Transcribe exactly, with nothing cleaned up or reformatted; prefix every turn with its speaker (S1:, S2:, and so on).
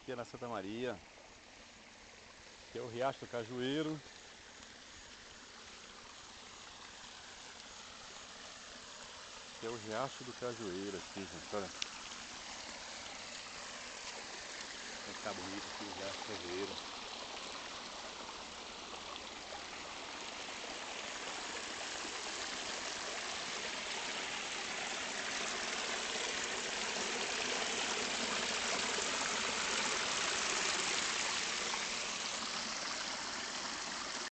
S1: aqui é na Santa Maria. Aqui é o Riacho do Cajueiro. Aqui é o Riacho do Cajueiro aqui, gente, olha. Como é que tá bonito aqui o Riacho do Cajueiro.